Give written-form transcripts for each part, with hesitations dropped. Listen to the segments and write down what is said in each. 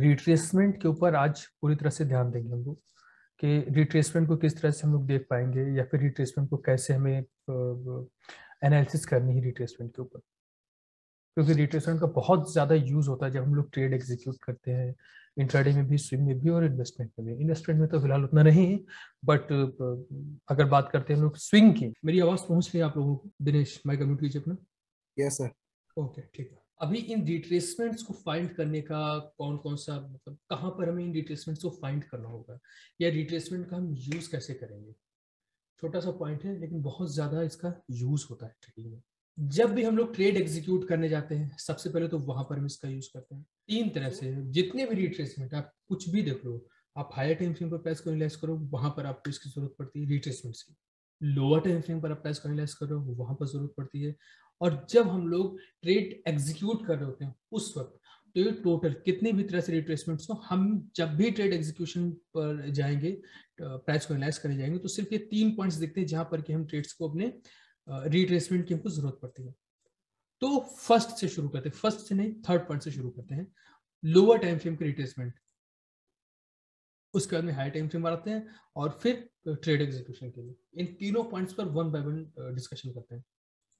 Retracement के ऊपर आज पूरी तरह से ध्यान देंगे हम लोग कि रिट्रेसमेंट को किस तरह से हम लोग देख पाएंगे या फिर रिट्रेसमेंट को कैसे हमें एनालिसिस करनी है रिट्रेसमेंट के ऊपर, क्योंकि रिट्रेसमेंट का बहुत ज़्यादा यूज होता है जब हम लोग ट्रेड एग्जीक्यूट करते हैं, इंट्राडे में भी, स्विंग में भी और इन्वेस्टमेंट में भी। इन्वेस्टमेंट में तो फिलहाल उतना नहीं है, बट अगर बात करते हैं हम लोग स्विंग की। मेरी आवाज़ पहुंच रही है आप लोगों को? दिनेश माइक म्यूट कीजिए अपना। Yes sir. ओके, ठीक है। अभी इन रिट्रेसमेंट्स को फाइंड करने का कौन कौन सा, मतलब कहाँ पर हमें इन रिट्रेसमेंट्स को फाइंड करना होगा या रिट्रेसमेंट का हम यूज कैसे करेंगे? छोटा सा पॉइंट है लेकिन बहुत ज्यादा इसका यूज होता है ट्रेडिंग में। जब भी हम लोग ट्रेड एग्जीक्यूट करने जाते हैं सबसे पहले तो वहां पर हम इसका यूज करते हैं तीन तरह से। जितने भी रिट्रेसमेंट आप कुछ भी देख लो, आप हायर टाइम फ्रेम पर प्राइस को एनालाइज करो, वहां पर आपको इसकी जरूरत पड़ती है रिट्रेसमेंट्स की। लोअर टाइम फ्रेम पर आप प्राइस को एनालाइज करो, वहां पर जरूरत पड़ती है। और जब हम लोग ट्रेड एग्जीक्यूट कर रहे होते हैं उस वक्त, तो ये टोटल कितने भी तरह से रिट्रेसमेंट्स हो, हम जब भी ट्रेड एग्जीक्यूशन पर जाएंगे, प्राइस को एनालाइज करने जाएंगे, तो सिर्फ ये 3 पॉइंट्स दिखते हैं जहां पर कि हम ट्रेड्स को अपने रिट्रेसमेंट की हमको जरूरत पड़ती है। तो फर्स्ट से शुरू करते हैं, फर्स्ट से नहीं, थर्ड पॉइंट से शुरू करते हैं, लोअर टाइम फ्रेम के रिट्रेसमेंट। उसके बाद में हाई टाइम फ्रेम आते हैं और फिर ट्रेड एग्जीक्यूशन के लिए। इन तीनों पॉइंट्स पर वन बाय वन डिस्कशन करते हैं।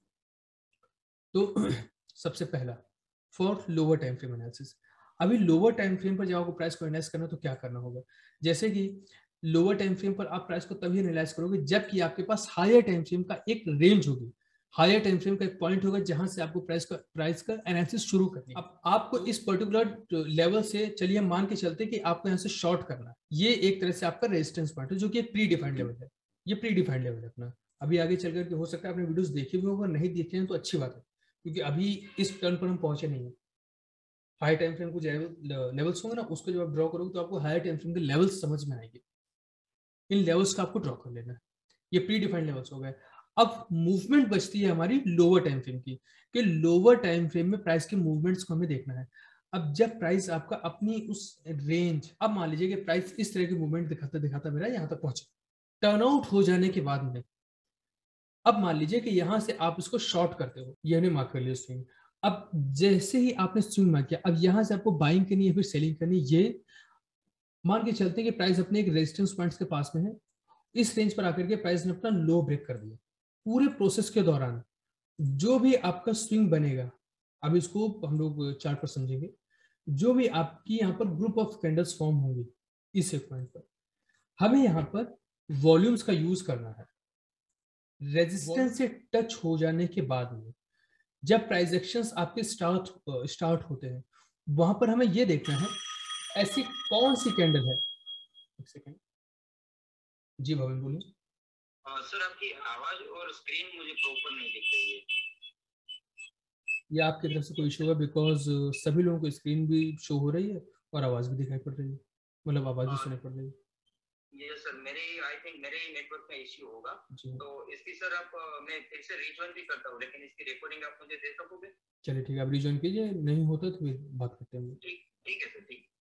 तो सबसे पहला, for lower time frame analysis. अभी लोअर टाइम फ्रेम पर जब आपको प्राइस को एनालाइज करना तो क्या करना होगा? जैसे कि लोअर टाइम फ्रेम पर आप प्राइस को तभी एनालाइज करोगे जबकि आपके पास हायर टाइम फ्रेम का एक रेंज होगी, हायर टाइम फ्रेम का एक पॉइंट होगा जहां से आपको प्राइस का एनालिसिस शुरू करनी है। अब आपको इस पर्टिकुलर लेवल से, चलिए हम मान के चलते कि आपको यहाँ से शॉर्ट करना है, ये एक तरह से आपका रेजिस्टेंस पॉइंट है जो कि एक प्री डिफाइंड लेवल है। ये प्री डिफाइंड लेवल है अपना। अभी आगे चल करके हो सकता है आपने वीडियोस देखे भी होगा, नहीं देखे हैं तो अच्छी बात है, क्योंकि अभी इस टर्न पर हम पहुंचे नहीं है। हाई टाइम फ्रेम कुछ लेवल्स होंगे ना, उसको जब आप ड्रॉ करोगे तो आपको हायर टाइम फ्रेम के लेवल्स समझ में आएंगे। इन लेवल्स का आपको ड्रॉ कर लेना है। ये प्री डिफाइंड लेवल्स हो गए। अब मूवमेंट बचती है हमारी लोअर टाइम फ्रेम की, कि लोअर टाइम फ्रेम में प्राइस के मूवमेंट्स को हमें देखना है। अब जब प्राइस आपका अपनी उस रेंज, अब मान लीजिए कि प्राइस इस तरह की मूवमेंट दिखाता दिखाता मेरा यहाँ तक पहुंचा, टर्नआउट हो जाने के बाद में, अब मान लीजिए कि यहां से आप इसको शॉर्ट करते हो, ये हमने मार्क कर लिया स्विंग। अब जैसे ही आपने स्विंग मार्क किया, अब यहां से आपको बाइंग करनी है फिर सेलिंग करनी है। ये मान के चलते हैं कि प्राइस अपने एक रेजिस्टेंस पॉइंट्स के पास में है, इस रेंज पर आकर के प्राइस ने अपना लो ब्रेक कर दिया। पूरे प्रोसेस के दौरान जो भी आपका स्विंग बनेगा, अब इसको हम लोग चार्ट पर समझेंगे, जो भी आपकी यहाँ पर ग्रुप ऑफ कैंडल्स फॉर्म होंगी इस एक पॉइंट पर, हमें यहाँ पर वॉल्यूम्स का यूज करना है। रेजिस्टेंस से टच हो जाने के बाद में जब प्राइस एक्शंस आपके स्टार्ट होते हैं, वहां पर हमें यह देखना है ऐसी कौन सी कैंडल है। एक सेकेंड, जी भवन बोलिए। सर आपकी आवाज और स्क्रीन मुझे प्रॉपर नहीं दिख रही है। ये आपकी तरफ से कोई इशू है? बिकॉज सभी लोगों को स्क्रीन भी शो हो रही है और आवाज भी दिखाई पड़ रही है, मतलब आवाज भी सुनाई पड़ रही है। ये सर मेरे आई थिंक मेरे नेटवर्क में इश्यू होगा। तो इसकी सर आप मैं फिर से रीजॉइन भी करता हूँ, लेकिन इसकी रिकॉर्डिंग आप मुझे दे सकोगे? चलिए ठीक है, आप रीजॉइन कीजिए, नहीं होता तो फिर बात करते हैं। ठीक है सर, ठीक।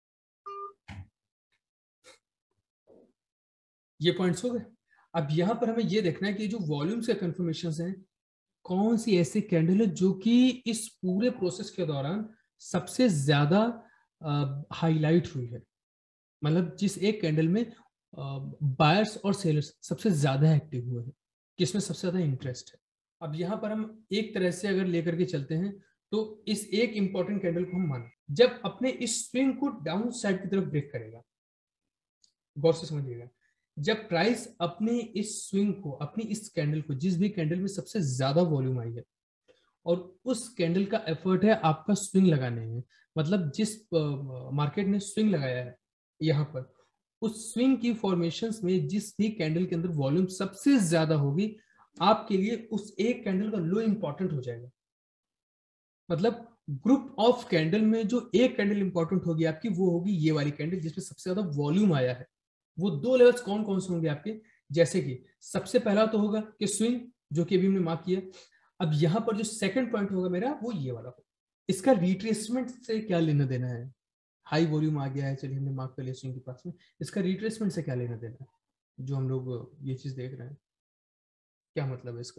ये पॉइंट्स हो गए। अब यहाँ पर हमें ये देखना है कि जो वॉल्यूम्स के कंफर्मेशन हैं, कौन सी ऐसी कैंडल है जो कि इस पूरे प्रोसेस के दौरान सबसे ज्यादा हाईलाइट हुई है, मतलब जिस एक कैंडल में बायर्स और सेलर्स सबसे ज्यादा एक्टिव हुए हैं, किसमें सबसे ज्यादा इंटरेस्ट है। अब यहाँ पर हम एक तरह से अगर लेकर के चलते हैं तो इस एक इंपॉर्टेंट कैंडल को हम माने जब अपने इस स्विंग को डाउन साइड की तरफ ब्रेक करेगा, गौर से समझिएगा, जब प्राइस अपने इस स्विंग को, अपनी इस कैंडल को, जिस भी कैंडल में सबसे ज्यादा वॉल्यूम आई है और उस कैंडल का एफर्ट है आपका स्विंग लगाने में, मतलब जिस मार्केट ने स्विंग लगाया है यहाँ पर, उस स्विंग की फॉर्मेशंस में जिस भी कैंडल के अंदर वॉल्यूम सबसे ज्यादा होगी, आपके लिए उस एक कैंडल का लो इंपॉर्टेंट हो जाएगा। मतलब ग्रुप ऑफ कैंडल में जो एक कैंडल इंपॉर्टेंट होगी आपकी, वो होगी ये वाली कैंडल जिसमें सबसे ज्यादा वॉल्यूम आया है। वो दो लेवल्स कौन कौन से होंगे आपके? जैसे कि सबसे पहला तो होगा कि स्विंग, जो कि अभी हमने मार्क किया। अब यहां पर जो सेकंड पॉइंट होगा मेरा, वो ये वाला होगा। इसका रिट्रेसमेंट से क्या लेना देना है? हाई वॉल्यूम आ गया है, चलिए हमने मार्क कर लिया स्विंग के पास में, इसका रिट्रेसमेंट से क्या लेना देना है? जो हम लोग ये चीज देख रहे हैं, क्या मतलब है इसका?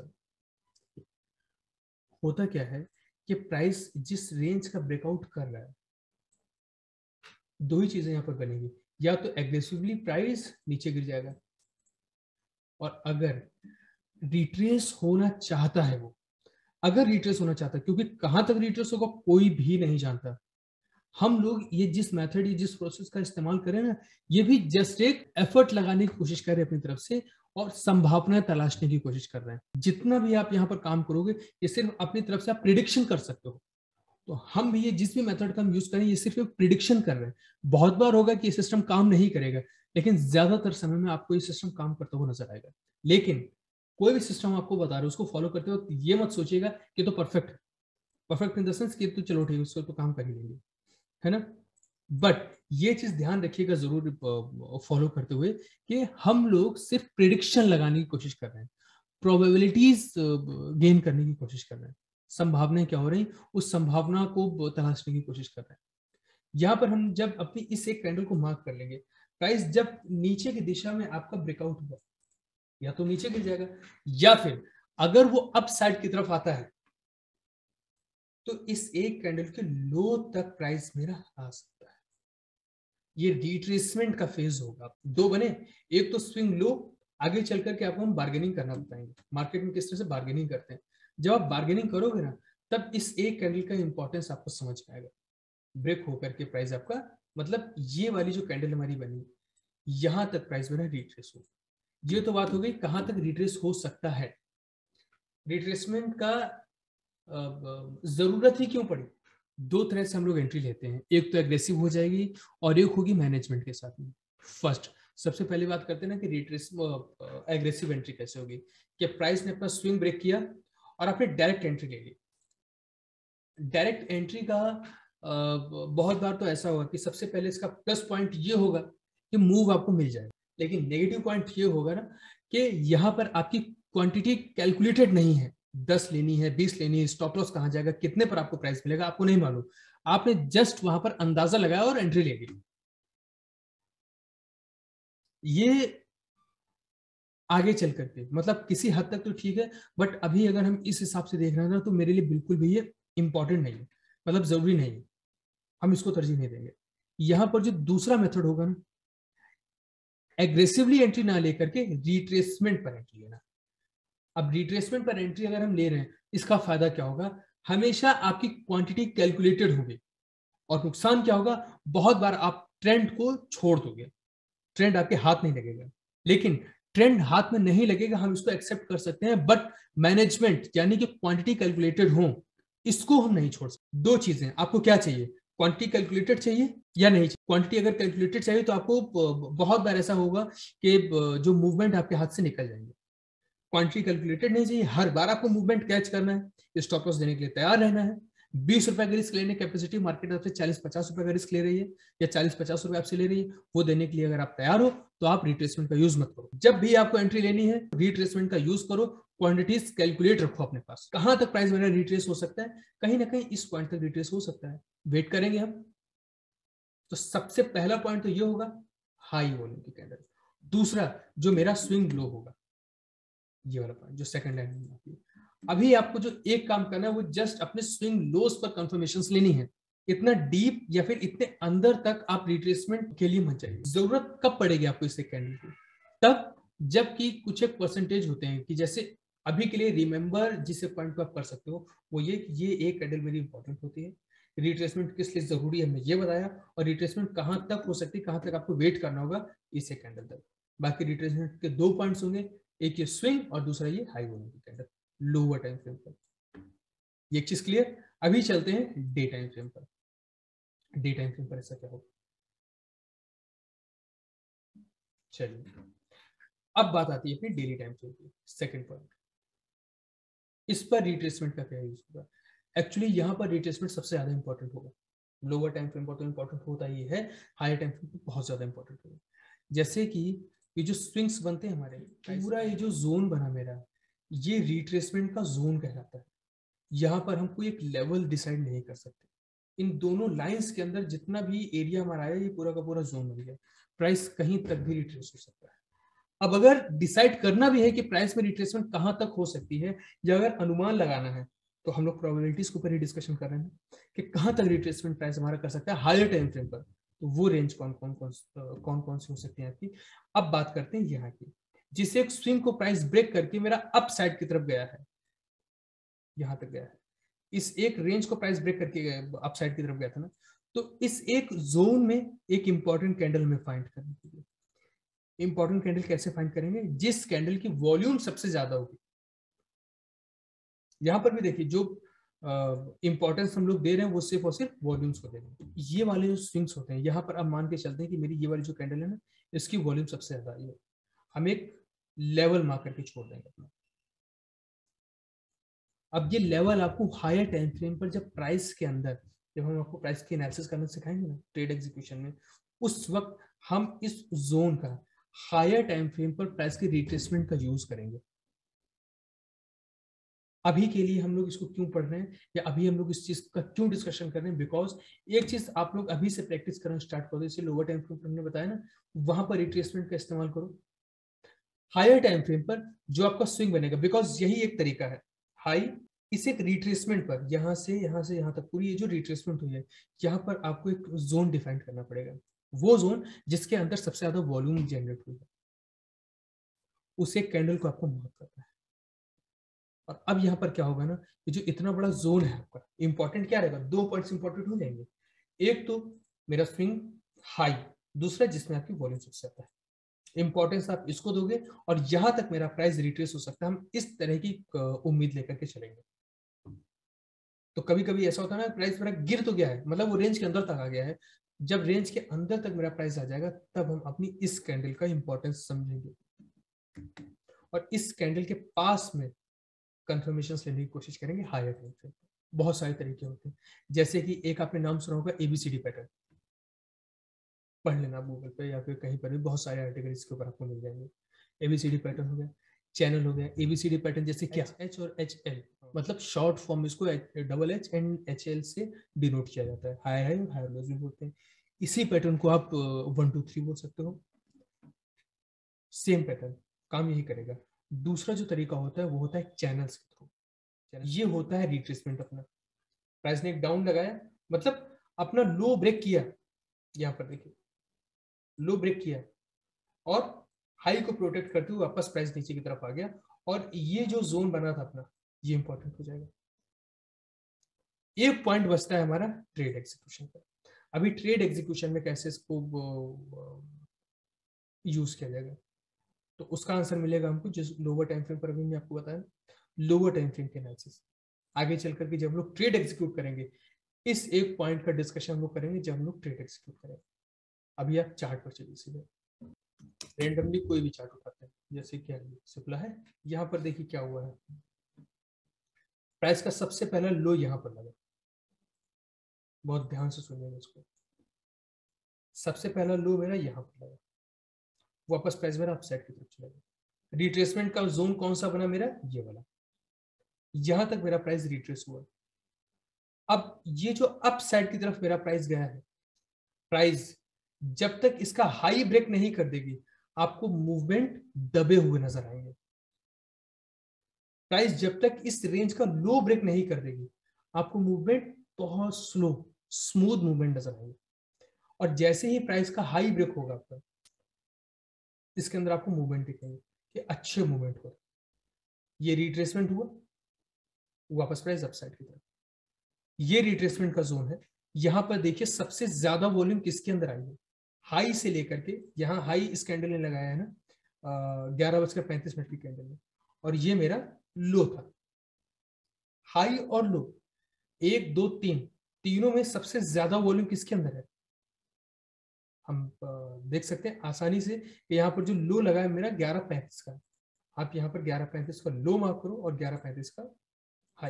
होता क्या है कि प्राइस जिस रेंज का ब्रेकआउट कर रहा है, दो ही चीजें यहाँ पर बनेगी, या तो एग्रेसिवली प्राइस नीचे गिर जाएगा, और अगर रिट्रेस होना चाहता है वो, अगर रिट्रेस होना चाहता है, क्योंकि कहां तक रिट्रेस होगा कोई भी नहीं जानता। हम लोग ये जिस मेथड, ये जिस प्रोसेस का इस्तेमाल करें ना, ये भी जस्ट एक एफर्ट लगाने की कोशिश कर रहे हैं अपनी तरफ से, और संभावनाएं तलाशने की कोशिश कर रहे हैं। जितना भी आप यहाँ पर काम करोगे, ये सिर्फ अपनी तरफ से आप प्रिडिक्शन कर सकते हो। तो हम भी ये जिस भी मेथड का हम यूज करें, ये सिर्फ एक प्रिडिक्शन कर रहे हैं। बहुत बार होगा कि ये सिस्टम काम नहीं करेगा, लेकिन ज्यादातर समय में आपको ये सिस्टम काम करता हुआ नजर आएगा। लेकिन कोई भी सिस्टम आपको बता रहे हो, उसको फॉलो करते वक्त ये मत सोचिएगा कि तो परफेक्ट है, परफेक्ट इन द सेंस कि तो चलो ठीक है, उसको तो काम कर ही लेंगे, है ना। बट ये चीज ध्यान रखिएगा जरूर फॉलो करते हुए कि हम लोग सिर्फ प्रिडिक्शन लगाने की कोशिश कर रहे हैं, प्रोबेबिलिटीज गेन करने की कोशिश कर रहे हैं, संभावनाएं क्या हो रही उस संभावना को तलाशने की कोशिश कर रहे हैं। यहाँ पर हम जब अपनी इस एक कैंडल को मार्क कर लेंगे, प्राइस जब नीचे की दिशा में आपका ब्रेकआउट हुआ, या तो नीचे गिर जाएगा, या फिर अगर वो अप साइड की तरफ आता है, तो इस एक कैंडल के लो तक प्राइस मेरा आ सकता है। ये रिट्रेसमेंट का फेज होगा। दो बने, एक तो स्विंग लो, आगे चल करके आपको हम बार्गेनिंग करना बताएंगे, मार्केट में किस तरह से बार्गेनिंग करते हैं। जब आप बार्गेनिंग करोगे ना, तब इस एक कैंडल का इंपॉर्टेंस आपको समझ में आएगा। ब्रेक होकर के प्राइस आपका, मतलब ये वाली जो कैंडल हमारी बनी, यहां तक प्राइस मेरा रिट्रेस हो। ये तो बात हो गई कहां तक रिट्रेस हो सकता है। रिट्रेसमेंट का जरूरत ही क्यों पड़ी? दो तरह से हम लोग एंट्री लेते हैं, एक तो एग्रेसिव हो जाएगी और एक होगी मैनेजमेंट के साथ में। फर्स्ट, सबसे पहली बात करते हैं ना कि रिट्रेस एग्रेसिव एंट्री कैसे होगी, कि प्राइस ने अपना स्विंग ब्रेक किया और आपने डायरेक्ट एंट्री ले ली। डायरेक्ट एंट्री का बहुत बार तो ऐसा होगा कि सबसे पहले इसका प्लस पॉइंट ये होगा कि मूव आपको मिल जाएगा, लेकिन नेगेटिव पॉइंट ये होगा ना कि यहाँ पर आपकी क्वांटिटी कैलकुलेटेड नहीं है। 10 लेनी है, 20 लेनी है, स्टॉप लॉस कहां जाएगा, कितने पर आपको प्राइस मिलेगा, आपको नहीं मालूम। आपने जस्ट वहां पर अंदाजा लगाया और एंट्री ले ली। ये आगे चल करके मतलब किसी हद तक तो ठीक है, बट अभी अगर हम इस हिसाब से देख रहे हैं ना, तो मेरे लिए बिल्कुल भी ये इंपॉर्टेंट नहीं है, मतलब जरूरी नहीं है, हम इसको तरजीह नहीं देंगे। यहां पर जो दूसरा मेथड होगा ना, एग्रेसिवली एंट्री ना लेकर के रिट्रेसमेंट पर एंट्री लेना। अब रिट्रेसमेंट पर एंट्री अगर हम ले रहे हैं, इसका फायदा क्या होगा, हमेशा आपकी क्वांटिटी कैलकुलेटेड होगी, और नुकसान क्या होगा, बहुत बार आप ट्रेंड को छोड़ दोगे, ट्रेंड आपके हाथ नहीं लगेगा। लेकिन ट्रेंड हाथ में नहीं लगेगा, हम इसको एक्सेप्ट कर सकते हैं, बट मैनेजमेंट यानी कि क्वांटिटी कैलकुलेटेड हो, इसको हम नहीं छोड़ सकते। दो चीजें आपको क्या चाहिए, क्वांटिटी कैलकुलेटेड चाहिए या नहीं चाहिए। क्वांटिटी अगर कैलकुलेटेड चाहिए तो आपको बहुत बार ऐसा होगा कि जो मूवमेंट आपके हाथ से निकल जाएंगे। क्वांटिटी कैलकुलेटेड नहीं चाहिए, हर बार आपको मूवमेंट कैच करना है, स्टॉप लॉस देने के लिए तैयार रहना है। 20 रुपए का रिस्क लेने कैपेसिटी मार्केट आपसे 40-50 रुपए का रिस्क ले रही है, या 40-50 रुपए आपसे ले रही है, वो देने के लिए अगर आप तैयार हो तो आप रिट्रेसमेंट का यूज मत करो। जब भी आपको एंट्री लेनी है, रिट्रेसमेंट का यूज करो, क्वांटिटीज कैलकुलेट रखो अपने पास। कहां तक प्राइस मेरा रिट्रेस हो सकता है, कहीं ना कहीं इस पॉइंट तक रिट्रेस हो सकता है, वेट करेंगे हम। तो सबसे पहला पॉइंट तो ये होगा हाई वॉल्यूम की कैंडल। दूसरा जो मेरा स्विंग लो होगा, ये वाला पॉइंट जो सेकंड लाइन में आती है। अभी आपको जो एक काम करना है वो जस्ट अपने स्विंग लोस पर कंफर्मेशंस लेनी है। इतना डीप या फिर इतने अंदर तक आप रिट्रेसमेंट के लिए मत जाइए। जरूरत कब पड़ेगी आपको इस कैंडल की, तब जबकि कुछ एक परसेंटेज होते हैं कि जैसे अभी के लिए रिमेंबर जिस पॉइंट को आप कर सकते हो वो ये एक कैंडल मेरी इंपॉर्टेंट होती है। रिट्रेसमेंट किस लिए जरूरी है हमने ये बताया, और रिट्रेसमेंट कहां तक हो सकती है, कहां तक आपको वेट करना होगा इस एक कैंडल तक। बाकी रिट्रेसमेंट के दो पॉइंट्स होंगे, एक ये स्विंग और दूसरा ये हाई वॉल्यूम की कैंडल लोअर टाइम फ्रेम पर। ये एक चीज क्लियर। अभी चलते हैं डे टाइम फ्रेम पर। डे टाइम फ्रेम पर ऐसा क्या होगा, चलिए अब बात आती है अपनी डेली टाइम फ्रेम की। सेकंड पॉइंट, इस पर रिट्रेसमेंट का क्या यूज होगा। एक्चुअली यहाँ पर रिट्रेसमेंट सबसे ज्यादा इंपॉर्टेंट होगा। लोअर टाइम फ्रेम पर तो इंपॉर्टेंट होता ही है, हायर टाइम फ्रेम पर बहुत ज्यादा इंपॉर्टेंट होगा। जैसे कि ये जो स्विंग्स बनते हैं हमारे, पूरा ये जो जोन बना मेरा, ये रिट्रेसमेंट का जोन कहलाता है। यहाँ पर हम कोई एक लेवल डिसाइड नहीं कर सकते। इन दोनों लाइंस के अंदर जितना भी एरिया हमारा आया, ये पूरा का पूरा जोन बन गया, प्राइस कहीं तक भी रिट्रेस हो सकता है। अब अगर डिसाइड करना भी है कि प्राइस में रिट्रेसमेंट कहां तक हो सकती है, या अगर अनुमान लगाना है, तो हम लोग प्रोबेबिलिटीज के ऊपर ही डिस्कशन कर रहे हैं कि कहां तक रिट्रेसमेंट प्राइस हमारा कर सकता है हायर टाइम फ्रेम पर। तो वो रेंज कौन कौन सी हो सकती है आपकी। अब बात करते हैं यहाँ की, जिसे एक स्विंग को प्राइस ब्रेक करके मेरा अप साइड की तरफ गया है, यहां तक गया है, इस एक रेंज को प्राइस ब्रेक करके अप साइड की तरफ गया था ना, तो इस एक जोन में एक इंपॉर्टेंट कैंडल में फाइंड करने के लिए, इंपॉर्टेंट कैंडल कैसे फाइंड करेंगे, जिस कैंडल की वॉल्यूम सबसे ज्यादा होगी। यहां पर भी देखिए जो इंपॉर्टेंस हम लोग दे रहे हैं वो सिर्फ और सिर्फ वॉल्यूम्स को दे रहे हैं। ये वाले जो स्विंग्स होते हैं, यहाँ पर अब मान के चलते हैं कि मेरी ये वाली जो कैंडल है ना, इसकी वॉल्यूम सबसे ज्यादा आई है, हम एक लेवल मार्क करके छोड़ देंगे अपना। अब ये लेवल आपको हायर टाइम फ्रेम पर जब प्राइस के अंदर, जब हम आपको प्राइस की एनालिसिस करना सिखाएंगे ना ट्रेड एग्जीक्यूशन में, उस वक्त हम इस जोन का हायर टाइम फ्रेम पर प्राइस के रिट्रेसमेंट का यूज करेंगे। अभी के लिए हम लोग इसको क्यों पढ़ रहे हैं या अभी हम लोग इस चीज का क्यों डिस्कशन कर रहे हैं, बिकॉज एक चीज आप लोग अभी से प्रैक्टिस करना स्टार्ट करो, जैसे लोअर टाइम फ्रेम पर हमने बताया ना, वहां पर रिट्रेसमेंट का इस्तेमाल करो। हायर टाइम फ्रेम पर जो आपका स्विंग बनेगा, बिकॉज यही एक तरीका है, हाई इस एक रिट्रेसमेंट पर यहां से यहां तक पूरी ये जो रिट्रेसमेंट हुई है, यहाँ पर आपको एक जोन डिफाइन करना पड़ेगा, वो जोन जिसके अंदर सबसे ज्यादा वॉल्यूम जनरेट हुई है, उस एक कैंडल को आपको मार्क करना है। और अब यहाँ पर क्या होगा ना, ये जो इतना बड़ा जोन है आपका, इंपॉर्टेंट क्या रहेगा, 2 पॉइंट्स इंपॉर्टेंट हो जाएंगे। एक तो मेरा स्विंग हाई, दूसरा जिसमें आपकी वॉल्यूम सबसे ज्यादा है, इंपॉर्टेंस आप इसको दोगे, और यहां तक मेरा प्राइस रिट्रेस हो सकता है, हम इस तरह की उम्मीद लेकर के चलेंगे। तो कभी कभी ऐसा होता है ना, प्राइस मेरा गिर तो गया है, मतलब वो रेंज के अंदर तक आ गया है, जब रेंज के अंदर तक मेरा प्राइस आ जाएगा तब हम अपनी इस कैंडल का इंपॉर्टेंस समझेंगे, और इस कैंडल के पास में कंफर्मेशन लेने की कोशिश करेंगे हायर टाइम फ्रेम। बहुत सारे तरीके होते हैं, जैसे कि एक आपने नाम सुना होगा एबीसीडी पैटर्न, पढ़ लेना गूगल पे या फिर कहीं पर भी, बहुत सारे आर्टिकल इसके ऊपर आपको मिल जाएंगे। एबीसीडी पैटर्न हो गया, चैनल हो गया। एबीसीडी पैटर्न जैसे क्या, एच और एच एल, मतलब शॉर्ट फॉर्म इसको double H and H L से डिनोट किया जाता है, हाई हाई और हाई लोज भी बोलते हैं। इसी पैटर्न को आप 1 2 3 बोल सकते हो, सेम पैटर्न काम यही करेगा। दूसरा जो तरीका होता है वो होता है चैनल्स के थ्रू, ये होता है रिट्रेसमेंट। अपना प्राइस ने एक डाउन लगाया, मतलब अपना लो ब्रेक किया, यहाँ पर देखिए लो ब्रेक किया और हाई को प्रोटेक्ट करते हुए वापस प्राइस नीचे की तरफ आ गया, और ये जो जोन बना था अपना, ये इंपॉर्टेंट हो जाएगा। एक पॉइंट बचता है हमारा ट्रेड एग्जीक्यूशन का। अभी ट्रेड एग्जीक्यूशन में कैसे इसको यूज किया जाएगा, तो उसका आंसर मिलेगा हमको जिस लोअर टाइम फ्रेम पर अभी मैं आपको बताया, लोअर टाइम फ्रेम के एनालिसिस। आगे चल करके जब हम लोग ट्रेड एग्जीक्यूट करेंगे, इस एक पॉइंट का डिस्कशन हम लोग करेंगे जब हम लोग ट्रेड एग्जीक्यूट करेंगे। अभी आप चार्ट पर चलिए, सीधे रेंडमली कोई भी चार्ट उठाते हैं, जैसे क्या सिपला है, यहाँ पर देखिए क्या हुआ है, प्राइस का सबसे पहला लो यहाँ पर लगा, बहुत ध्यान से सुनिएगा इसको, सबसे पहला लो मेरा यहाँ पर लगा, वापस प्राइस मेरा अपसाइड की तरफ चला गया। रिट्रेसमेंट का जोन कौन सा बना मेरा, ये वाला, यहां तक मेरा प्राइस रिट्रेस हुआ। अब ये जो अप साइड की तरफ मेरा प्राइस गया है, प्राइस जब तक इसका हाई ब्रेक नहीं कर देगी, आपको मूवमेंट दबे हुए नजर आएंगे। प्राइस जब तक इस रेंज का लो ब्रेक नहीं कर देगी, आपको मूवमेंट बहुत स्लो स्मूथ मूवमेंट नजर आएंगे। और जैसे ही प्राइस का हाई ब्रेक होगा आपका, इसके अंदर आपको मूवमेंट दिखेंगे कि अच्छे मूवमेंट हो, ये रिट्रेसमेंट हुआ, वापस प्राइस अपसाइड की तरफ, ये रिट्रेसमेंट का जोन है। यहां पर देखिए सबसे ज्यादा वॉल्यूम किसके अंदर आई है, हाई से लेकर के, यहाँ हाई इस कैंडल ने लगाया है ना 11:35 की कैंडल में, और ये मेरा लो था। हाई और लो 1 2 3 तीनों में सबसे ज्यादा वॉल्यूम किसके अंदर है, हम देख सकते हैं आसानी से कि यहाँ पर जो लो लगा है मेरा 11:35 का, आप यहाँ पर 11:35 का लो मार्क करो और 11:35 का हाई।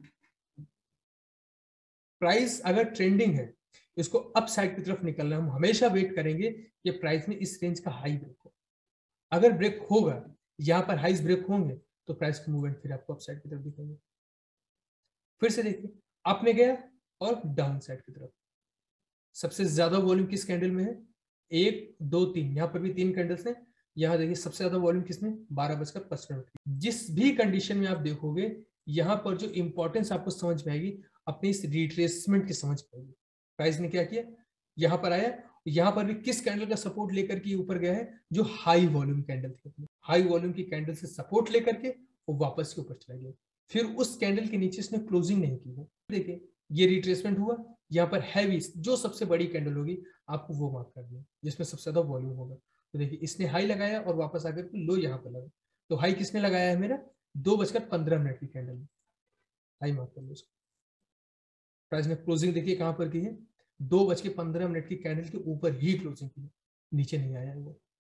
प्राइस अगर ट्रेंडिंग है, इसको अप साइड की तरफ निकलना, हम हमेशा वेट करेंगे कि प्राइस में इस रेंज का हाई ब्रेक हो। अगर ब्रेक होगा, यहाँ पर हाईज ब्रेक होंगे, तो प्राइस का मूवमेंट फिर आपको अप साइड की तरफ दिखेंगे। फिर से देखिए अप में गया और डाउन साइड की तरफ, सबसे ज्यादा वॉल्यूम किस कैंडल में है, 1 2 3, यहाँ पर भी 3 कैंडल्स हैं। यहाँ देखिए सबसे ज्यादा वॉल्यूम किसमें, 12:55। जिस भी कंडीशन में आप देखोगे, यहाँ पर जो इंपॉर्टेंस आपको समझ में आएगी, अपनी इस रिट्रेसमेंट की समझ में आएगी। प्राइस ने क्या किया, यहाँ पर आया यहाँ पर भी किस कैंडल का सपोर्ट लेकर के ऊपर गया है, जो हाई वॉल्यूम कैंडल थी, हाई वॉल्यूम की कैंडल से सपोर्ट लेकर के वो वापस के ऊपर चला गया। फिर उस कैंडल के नीचे इसने क्लोजिंग नहीं की है, देखिए ये रिट्रेसमेंट हुआ। यहाँ पर हैवी जो सबसे बड़ी कैंडल होगी आपको वो मार्क करनी है जिसमें सबसे ज्यादा वॉल्यूम होगा। तो देखिए इसने हाई लगाया और वापस आकर के लो यहाँ पर लगा। तो हाई किसने लगाया है मेरा, 2:15 की कैंडल में हाई मार्क कर लो उसको। प्राइस ने क्लोजिंग देखिए कहां पर की है, 2:15 की कैंडल के ऊपर ही क्लोजिंग की है, नीचे नहीं आया है वो।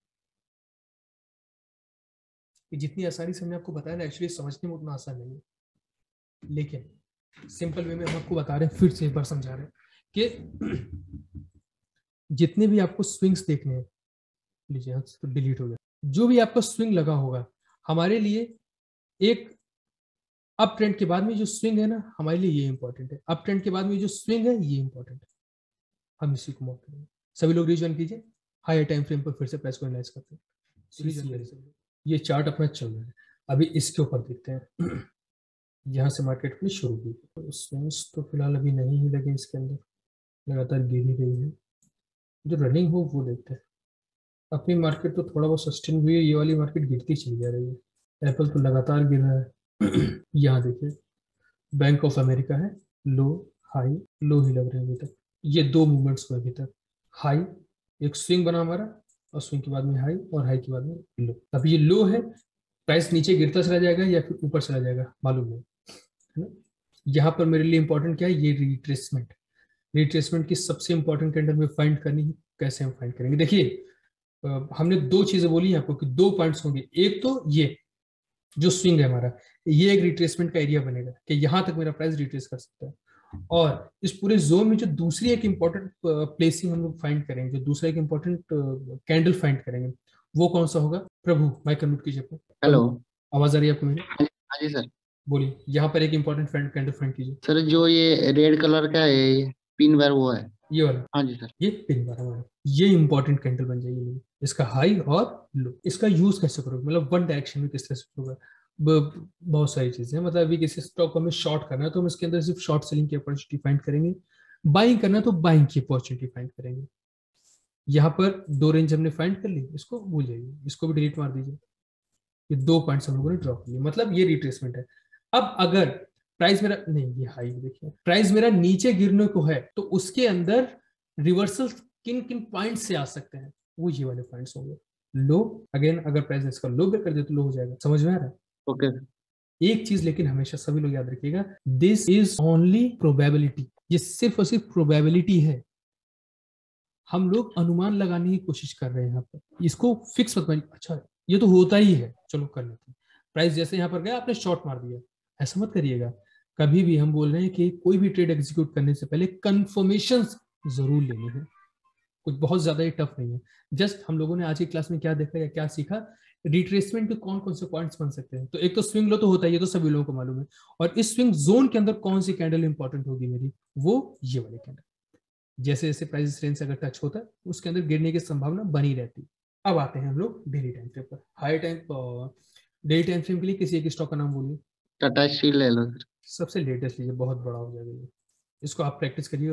जितनी आसानी से हमने आपको बताया ना, एक्चुअली समझने में उतना आसान नहीं है, लेकिन सिंपल वे में हम आपको बता रहे हैं, फिर से एक बार समझा रहे हैं कि जितने भी आपको स्विंग्स देखने हैं, लीजिए यहाँ तो डिलीट हो गया, जो भी आपका स्विंग लगा होगा हमारे लिए, एक अप ट्रेंड के बाद में जो स्विंग है ना हमारे लिए ये इंपॉर्टेंट है, अप ट्रेंड के बाद में जो स्विंग है ये इंपॉर्टेंट है, हम इसी को मॉक करेंगे। सभी लोग रिजन कीजिए, हायर टाइम फ्रेम पर फिर से प्राइस को एनालाइज करते हैं। ये चार्ट अपना चल रहा है, अभी इसके ऊपर देखते हैं। यहाँ से मार्केट अपनी शुरू हुई, तो स्विंग्स तो फिलहाल अभी नहीं ही लगे इसके अंदर, लगातार गिर ही रही है, जो रनिंग हो वो देखते हैं। अपनी मार्केट तो थोड़ा बहुत सस्टेन हुई है, ये वाली मार्केट गिरती चली जा रही है, एप्पल तो लगातार गिर रहा है। यहाँ देखिए बैंक ऑफ अमेरिका है, लो हाई लो ही लग रहे हैं अभी तक, ये दो मूवमेंट्स हुए अभी तक, हाई एक स्विंग बना हमारा और स्विंग के बाद में हाई और हाई के बाद में लो। अब ये लो है, प्राइस नीचे गिरता चला जाएगा या फिर ऊपर चला जाएगा मालूम नहीं, है ना। यहाँ पर मेरे लिए इंपॉर्टेंट क्या है, ये रिट्रेसमेंट, रिट्रेसमेंट की सबसे इंपॉर्टेंट कैंडल में फाइंड करनी है। कैसे हम फाइंड करेंगे, देखिए हमने दो चीजें बोली आपको कि दो पॉइंट्स होंगे, एक तो ये जो स्विंग है हमारा, ये एक रिट्रेसमेंट का एरिया बनेगा कि यहां तक मेरा प्राइस रिट्रेस कर सकता है, और इस पूरे जोन में जो दूसरी एक इंपॉर्टेंट प्लेसिंग हम लोग फाइंड करेंगे, जो दूसरा एक इंपॉर्टेंट कैंडल फाइंड करेंगे, वो कौन सा होगा। प्रभु माइक अनम्यूट कीजिए अपना। हेलो, आवाज आ रही है आपको मेरी? हाँ जी सर। बोलिए, यहाँ पर एक इंपॉर्टेंट कैंडल फाइंड कीजिए। सर जो ये रेड कलर का है, ये पिन बार वो है? ये वाला? हाँ जी सर। ये पिन बार हमारा, ये इंपॉर्टेंट कैंडल बन जाएगी मेरी, इसका हाई और लो। इसका यूज कैसे करोगे, मतलब वन डायरेक्शन में किस तरह से होगा, बहुत सारी चीजें हैं। मतलब अभी किसी स्टॉक को हमें शॉर्ट करना है तो हम इसके अंदर सिर्फ शॉर्ट सेलिंग की अपॉर्चुनिटी फाइंड करेंगे, बाइंग करना है तो बाइंग की अपॉर्चुनिटी फाइंड करेंगे। यहाँ पर दो रेंज हमने फाइंड कर ली, इसको भूल जाइए, इसको भी डिलीट मार दीजिए। ये दो पॉइंट्स हम लोगों ने ड्रॉ कर लिए, मतलब ये रिट्रेसमेंट है। अब अगर प्राइस मेरा नहीं, ये हाई देखिए, प्राइस मेरा नीचे गिरने को है तो उसके अंदर रिवर्सल किन किन पॉइंट से आ सकते हैं, वो ये वाले पॉइंट्स होंगे। लो अगेन, अगर प्राइस इसका लो ब्रेक कर दे तो लो हो जाएगा, समझ में आ रहा है? ओके। एक चीज लेकिन हमेशा सभी लोग याद रखिएगा, दिस इज ओनली प्रोबेबिलिटी, ये सिर्फ और सिर्फ प्रोबेबिलिटी है। हम लोग अनुमान लगाने की कोशिश कर रहे हैं यहाँ पर, इसको फिक्स मत मानिए, अच्छा ये तो होता ही है चलो कर लेते हैं। प्राइस जैसे यहाँ पर गया आपने शॉर्ट मार दिया, ऐसा मत करिएगा। कभी भी हम बोल रहे हैं कि कोई भी ट्रेड एग्जीक्यूट करने से पहले कंफर्मेशन जरूर लेनी है, कुछ बहुत ज्यादा ही टफ नहीं है। जस्ट हम लोगों ने आज की क्लास में क्या देखा या क्या सीखा, रिट्रेसमेंट के कौन कौन से पॉइंट्स बन सकते हैं। तो एक तो स्विंग लो तो होता है, ये तो सभी लोगों को मालूम है, और इस स्विंग जोन के अंदर कौन सी कैंडल इंपॉर्टेंट होगी मेरी, वो ये वाली कैंडल। जैसे जैसे प्राइस रेंज से अगर टच होता है उसके अंदर गिरने की संभावना बनी रहती है। अब आते हैं हम लोग डेली टाइम फ्रेम पर। High time daily time frame के लिए किसी एक स्टॉक का नाम बोलिए। टाटा स्टील ले लो सर। सबसे लेटेस्ट लीजिए, बहुत बड़ा हो जाएगा ये, इसको आप प्रैक्टिस करिए,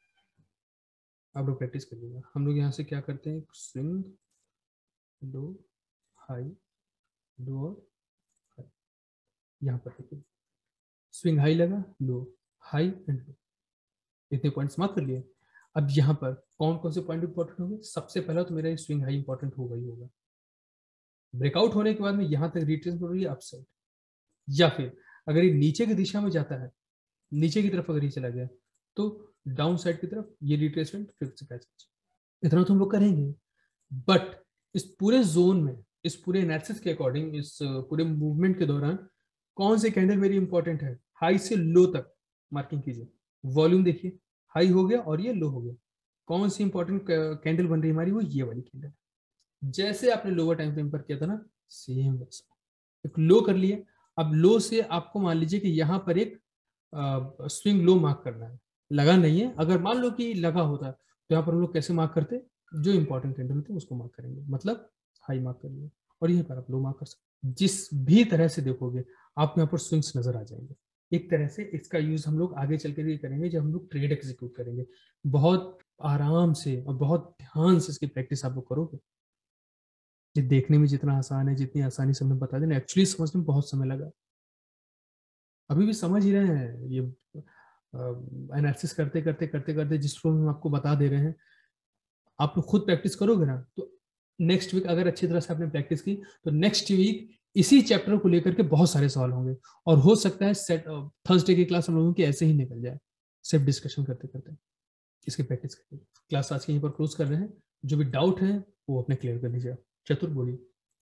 आप लोग प्रैक्टिस करिएगा। हम लोग यहाँ से क्या करते हैं, स्विंग लो हाई लो और हाई, यहाँ पर देखिए स्विंग हाई लगा, लो हाई एंड लो, इतने पॉइंट्स मार्क कर लिए। अब यहाँ पर कौन कौन से पॉइंट इंपॉर्टेंट होंगे, सबसे पहला तो मेरा स्विंग हाई इंपॉर्टेंट होगा ही होगा। ब्रेकआउट होने के बाद में यहाँ तक रिट्रेस हो रही है अपसाइड, या फिर अगर ये नीचे की दिशा में जाता है, नीचे की तरफ अगर ये चला गया तो डाउन साइड की तरफ ये रिट्रेसमेंट फिर से कैच, इतना तो हम लोग करेंगे। बट इस पूरे जोन में, इस पूरे एनालिसिस के अकॉर्डिंग, इस पूरे मूवमेंट के दौरान कौन से कैंडल मेरी इंपॉर्टेंट है, हाई से लो तक मार्किंग कीजिए। वॉल्यूम देखिए, हाई हो गया और ये लो हो गया, कौन सी इंपॉर्टेंट कैंडल बन रही है हमारी, वो ये वाली कैंडल। जैसे आपने लोअर टाइम फ्रेम पर किया था ना, सेम वैसा एक लो कर लिए। अब लो से आपको मान लीजिए कि यहाँ पर एक स्विंग लो मार्क करना है, लगा नहीं है, अगर मान लो कि लगा होता तो यहाँ पर हम लोग कैसे मार्क करते, जो इंपॉर्टेंट कैंडल होते हैं उसको मार्क करेंगे, मतलब हाई मार्क करिए और यहीं पर आप लो मार्क कर सकते। जिस भी तरह से देखोगे आपको यहाँ पर स्विंग्स नजर आ जाएंगे, एक तरह से इसका यूज हम लोग आगे चल के भी करेंगे जब हम लोग ट्रेड एग्जीक्यूट करेंगे। बहुत आराम से और बहुत ध्यान से इसकी प्रैक्टिस आप लोग करोगे। ये देखने में जितना आसान है, जितनी आसानी से हमने बता देना, एक्चुअली समझने में बहुत समय लगा। अभी भी समझ ही रहे हैं ये एनालिसिस करते करते करते करते जिस फ्लो में हम आपको बता दे रहे हैं, आप लोग खुद प्रैक्टिस करोगे ना तो नेक्स्ट वीक अगर अच्छी तरह से आपने प्रैक्टिस की तो नेक्स्ट वीक इसी चैप्टर को लेकर के बहुत सारे सवाल होंगे। और हो सकता है सेट थर्सडे की क्लास हम लोगों की ऐसे ही निकल जाए, सिर्फ डिस्कशन करते करते इसकी प्रैक्टिस करते। क्लास आज के यहीं पर क्लोज कर रहे हैं। जो भी डाउट है वो अपने क्लियर कर लीजिए। चतुर बोलिए।